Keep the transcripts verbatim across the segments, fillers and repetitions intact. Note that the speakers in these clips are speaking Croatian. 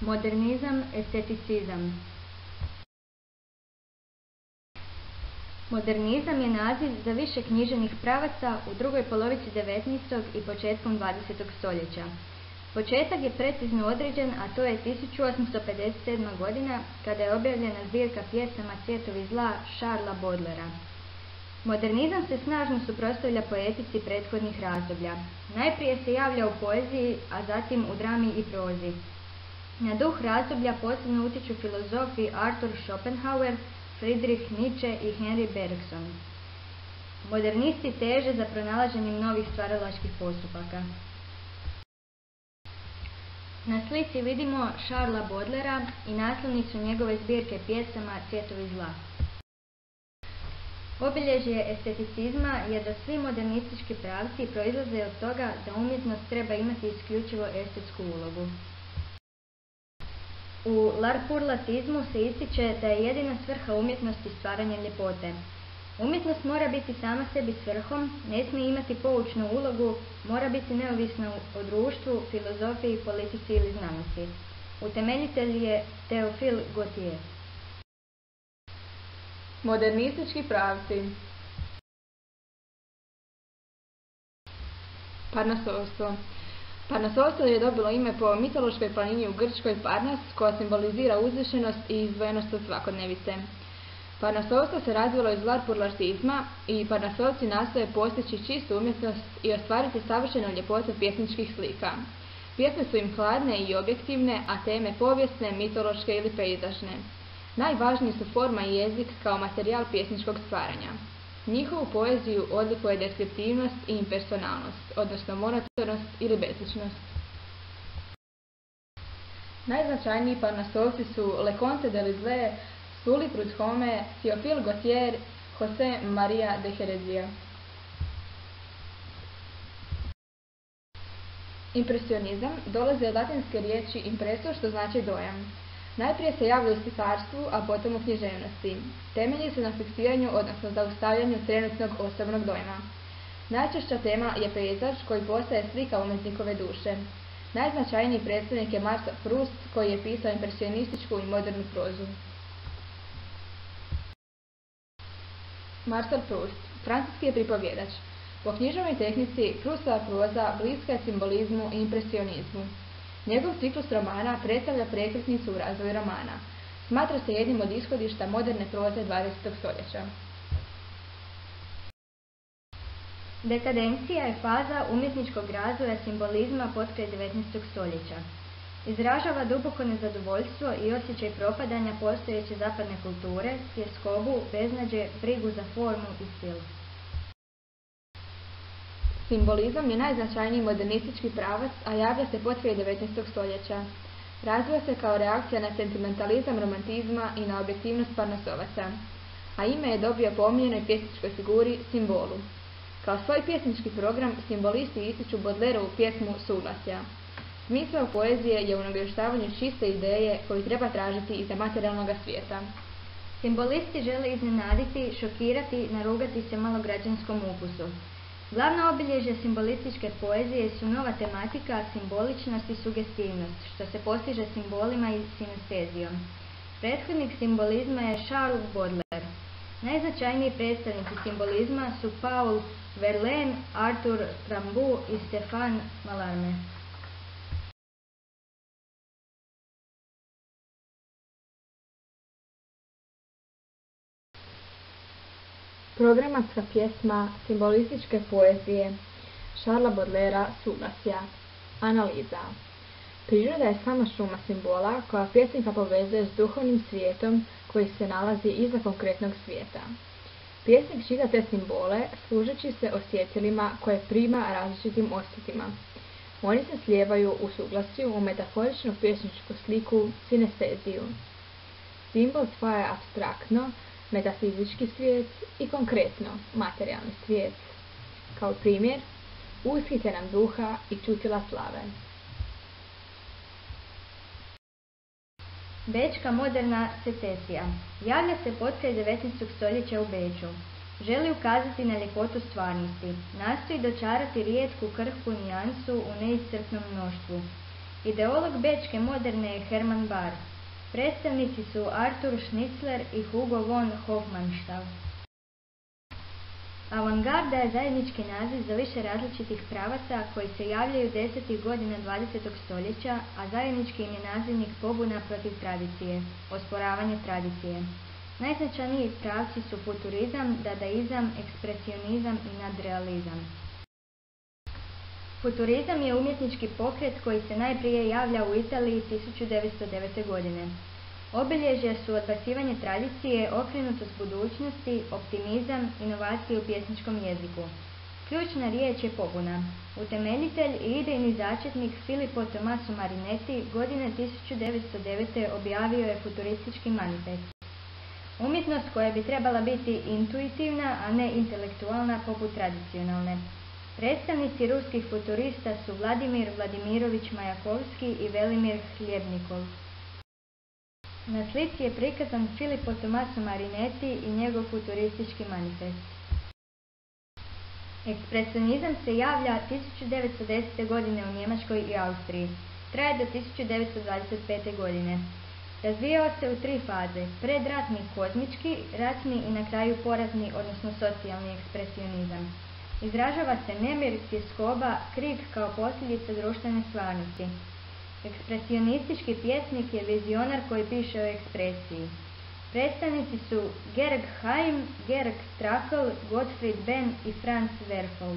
Modernizam, esteticizam. Modernizam je naziv za više književnih pravaca u drugoj polovici devetnaestog i početkom dvadesetog stoljeća. Početak je precizno određen, a to je tisuću osamsto pedeset sedma. godina, kada je objavljena zbirka pjesama Cvjetovi zla Charlesa Baudelairea. Modernizam se snažno suprotstavlja poetici prethodnih razdoblja. Najprije se javlja u poeziji, a zatim u drami i prozi. Na duh razdoblja posebno utiču filozofi Arthur Schopenhauer, Friedrich Nietzsche i Henri Bergson. Modernisti teže za pronalaženjem novih stvaralačkih postupaka. Na slici vidimo Charlesa Baudelairea i naslovnicu njegove zbirke pjesama Cvjetovi zla. Obilježje esteticizma je da svi modernistički pravci proizlaze od toga da umjetnost treba imati isključivo estetsku ulogu. U larpurlatizmu se ističe da je jedina svrha umjetnosti stvaranje ljepote. Umjetnost mora biti sama sebi svrhom, ne smije imati poučnu ulogu, mora biti neovisna o društvu, filozofiji, politici ili znanosti. Utemeljitelj je Théophile Gautier. Modernistički pravci. Parnasovstvo. Parnasovstvo je dobilo ime po mitološkoj planini u Grčkoj Parnas, koja simbolizira uzvišenost i izdvojenost od svakodnevice. Parnasovstvo se razvilo iz larpurlartizma i Parnasovci nastoje postići čistu umjetnost i ostvariti savršenu ljepotu pjesničkih slika. Pjesme su im hladne i objektivne, a teme povijesne, mitološke ili pejzažne. Najvažniji su forma i jezik kao materijal pjesničkog stvaranja. Njihovu poeziju odlikuje deskriptivnost i impersonalnost, odnosno monotonost ili bezličnost. Najznačajniji Parnasovci su Le Conte de Lisle, Sully Prudhomme, Théophile Gautier, José María de Heredia. Impresionizam dolazi od latinske riječi impreso, što znači dojam. Najprije se javlja u slikarstvu, a potom u književnosti. Temelji se na fiksiranju, odnosno zaustavljanju trenutnog osobnog dojma. Najčešća tema je pejzaž koji postaje slika umjetnikove duše. Najznačajniji predstavnik je Marcel Proust, koji je pisao impresionističku i modernu prozu. Marcel Proust, francuski je pripovjedač. Po književnoj tehnici Proustova proza bliska je simbolizmu i impresionizmu. Njegov ciklus romana predstavlja prekretnicu u razvoju romana. Smatra se jednim od ishodišta moderne proze dvadesetog stoljeća. Dekadencija je faza umjetničkog razvoja simbolizma potkraj devetnaestog stoljeća. Izražava duboko nezadovoljstvo i osjećaj propadanja postojeće zapadne kulture, tjeskobu, beznađe, brigu za formu i stil. Simbolizam je najznačajniji modernistički pravac, a javlja se potkraj devetnaestog stoljeća. Razvija se kao reakcija na sentimentalizam romantizma i na objektivnost Parnasovaca, a ime je dobio po omiljenoj pjesničkoj figuri simbolu. Kao svoj pjesnički program simbolisti ističu Baudelaireovu pjesmu Suglasja. Smisao poezije je u nagovještavanju čiste ideje koju treba tražiti iza materijalnog svijeta. Simbolisti žele iznenaditi, šokirati, narugati se malograđanskom ukusu. Glavna obilježja simbolističke poezije su nova tematika, simboličnost i sugestivnost, što se postiže simbolima i sinestezijom. Prethodnik simbolizma je Charles Baudelaire. Najznačajniji predstavnici simbolizma su Paul Verlaine, Arthur Rimbaud i Stéphane Mallarmé. Programatska pjesma simbolističke poezije Charlesa Baudelairea Suglasja. Analiza. Priroda je sama šuma simbola koja pjesnika povezuje s duhovnim svijetom koji se nalazi iza konkretnog svijeta. Pjesnik čita te simbole služeći se osjetilima koje prima različitim osjetima. Oni se slijevaju u suglasju u metaforičnu pjesničku sliku sinesteziju. Simbol spaja apstraktno, metafizički svijet i konkretno materijalni svijet. Kao primjer, ushite nam duha i čutila slave. Bečka moderna secesija. Javlja se potkraj devetnaestog stoljeća u Beču. Želi ukazati na ljepotu stvarnosti. Nastoji dočarati rijetku krhku nijansu u neiscrpnom mnoštvu. Ideolog bečke moderne je Hermann Bahr. Predstavnici su Arthur Schnitzler i Hugo von Hofmannsthal. Avangarda je zajednički naziv za više različitih pravaca koji se javljaju desetih godina dvadesetog stoljeća, a zajednički im je nazivnik pobuna protiv tradicije, osporavanje tradicije. Najznačajniji pravci su futurizam, dadaizam, ekspresionizam i nadrealizam. Futurizam je umjetnički pokret koji se najprije javlja u Italiji tisuću devetsto devete. godine. Obilježja su odbacivanje tradicije, okrenutost budućnosti, optimizam, inovacije u pjesničkom jeziku. Ključna riječ je pobuna. Utemeljitelj i idejni začetnik Filippo Tommaso Marinetti godine tisuću devetsto devete. objavio je futuristički manifest. Umjetnost koja bi trebala biti intuitivna, a ne intelektualna poput tradicionalne. Predstavnici ruskih futurista su Vladimir Vladimirović Majakovski i Velimir Hljebnikov. Na slici je prikazan Filippo Tommaso Marinetti i njegov futuristički manifest. Ekspresionizam se javlja tisuću devetsto desete. godine u Njemačkoj i Austriji. Traje do tisuću devetsto dvadeset pete. godine. Razvijao se u tri faze: predratni kozmički, ratni i na kraju poratni, odnosno socijalni ekspresionizam. Izražava se nemir, tjeskoba, krik kao posljedica društvene stvarnosti. Ekspresionistički pjesnik je vizionar koji piše o ekspresiji. Predstavnici su Georg Heim, Georg Trakl, Gottfried Benn i Franz Werfel.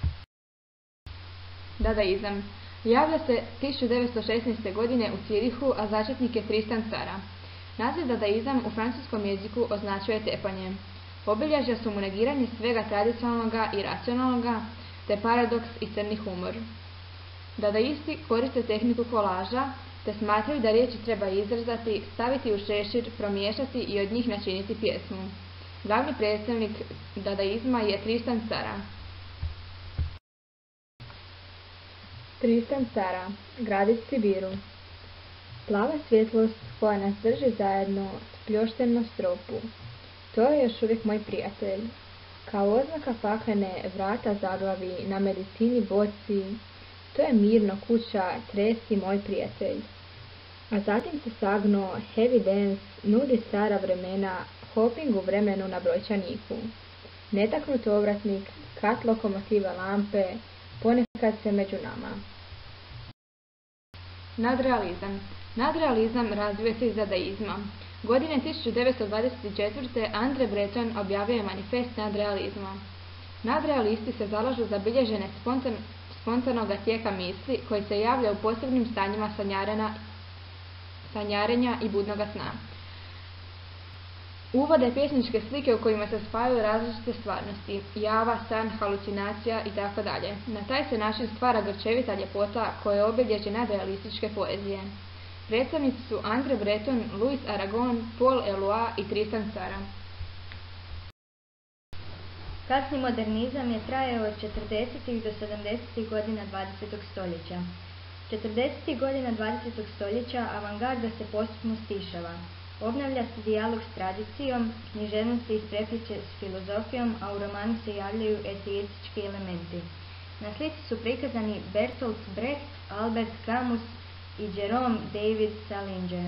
Dadaizam javlja se tisuću devetsto šesnaeste. godine u Cirihu, a začetnik je Tristan Tzara. Naziv dadaizam u francuskom jeziku označuje tepanje. Obilježja su mu negiranje svega tradicionalnoga i racionalnoga, te paradoks i crni humor. Dadaisti koriste tehniku kolaža, te smatraju da riječi treba izrezati, staviti u šešir, promiješati i od njih načiniti pjesmu. Glavni predstavnik dadaizma je Tristan Tzara. Tristan Tzara, gradić Sibiru. Plava svjetlost koja nas drži zajedno spljoštena na stropu. To je još uvijek moj prijatelj. Kao oznaka paklene vrata zaglavi na medicini boci, to je mirno kuća, tresti moj prijatelj. A zatim se sagno heavy dance, nudi stara vremena, hopping u vremenu na brojčaniku. Netaknut ovratnik, kat lokomotive lampe, ponekad se među nama. Nadrealizam. Nadrealizam razvio se iz dadaizma. Godine tisuću devetsto dvadeset četvrte. Andre Breton objavio je manifest nadrealizma. Nadrealisti se zalažu za bilježenje spontan, spontanog tijeka misli koji se javlja u posebnim stanjima sanjarenja i budnoga sna. Uvode pjesničke slike u kojima se spajaju različite stvarnosti, java, san, halucinacija itd. Na taj se način stvara grčevita ljepota koja je obilježje nadrealističke poezije. Predstavnici su Andre Breton, Louis Aragon, Paul Eluard i Tristan Tzara. Kasni modernizam je trajao od četrdesetih do sedamdesetih godina dvadesetog stoljeća. četrdesetih godina dvadesetog stoljeća avangarda se postupno stišava. Obnavlja se dijalog s tradicijom, književnost se isprepliče s filozofijom, a u romanu se javljaju eseistički elementi. Na slici su prikazani Bertolt Brecht, Albert Camus i Jerome David Salinger.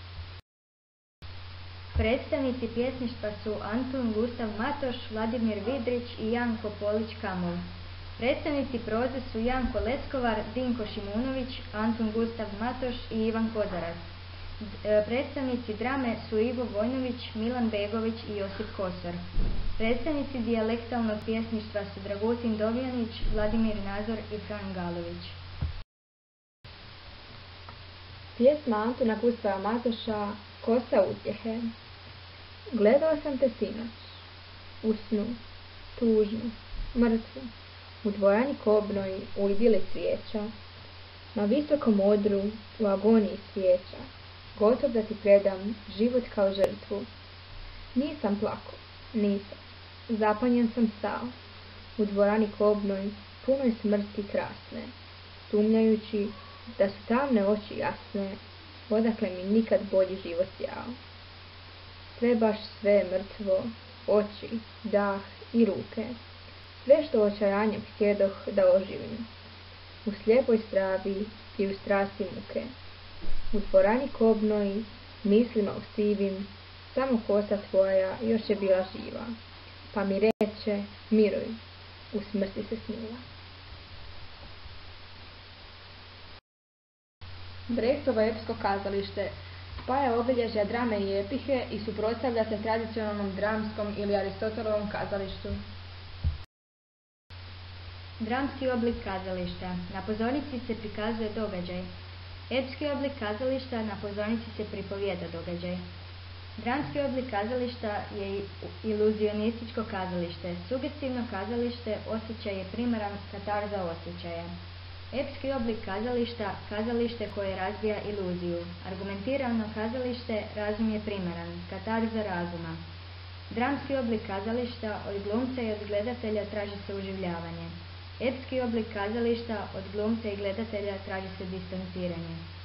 Predstavnici pjesništva su Antun Gustav Matoš, Vladimir Vidrić i Janko Polić-Kamov. Predstavnici proze su Janko Leskovar, Dinko Šimunović, Antun Gustav Matoš i Ivan Kozarac. Predstavnici drame su Ivo Vojnović, Milan Begović i Josip Kosor. Predstavnici dijalektalnog pjesništva su Dragutin Dobjanić, Vladimir Nazor i Fran Galović. Pjesma Antuna Gustava Matoša, Kosa utjehe. Gledao sam te sinoć, u snu, tužnu, mrtvu, u dvorani kobnoj, u idili cvijeća, na visokom odru, u agoniji svijeća, gotov da ti predam život kao žrtvu. Nisam plako, nisam, zapanjen sam stao, u dvorani kobnoj, punoj smrti krasne, sumnjajući da su tamne oči jasne, odakle mi nikad bolji život sjao. Sve baš sve mrtvo, oči, dah i ruke, sve što očajanjem htjedoh da oživim. U slijepoj stravi i u strasti muke. U dvorani kobnoj, mislima usivim, samo kosa tvoja još je bila živa, pa mi reče, miruj, u smrti se smila. Brechtsovo epsko kazalište spaja obilježja drame i epihe i suprotstavlja se tradicionalnom dramskom ili Aristotelovom kazalištu. Dramski oblik kazališta. Na pozornici se prikazuje događaj. Epski oblik kazališta, na pozornici se pripovijeda događaj. Dramski oblik kazališta je iluzionističko kazalište. Sugestivno kazalište, osjećaj je primaran, katarza osjećaja. Epski oblik kazališta, kazalište koje razbija iluziju. Argumentirano kazalište, razum je primaran, katarza razuma. Dramski oblik kazališta, od glumca i od gledatelja traži se uživljavanje. Epski oblik kazališta, od glumca i gledatelja traži se distanciranje.